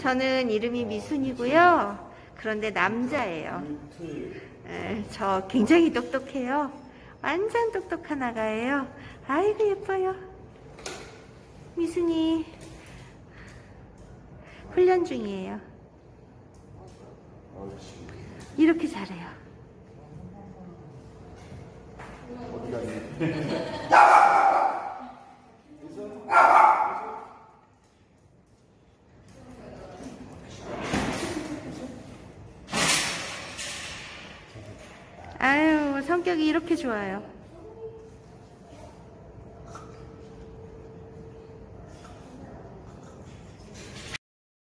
저는 이름이 미순이고요. 그런데 남자예요. 저 굉장히 똑똑해요. 완전 똑똑한 아가예요. 아이고 예뻐요. 미순이 훈련 중이에요. 이렇게 잘해요. 아유, 성격이 이렇게 좋아요.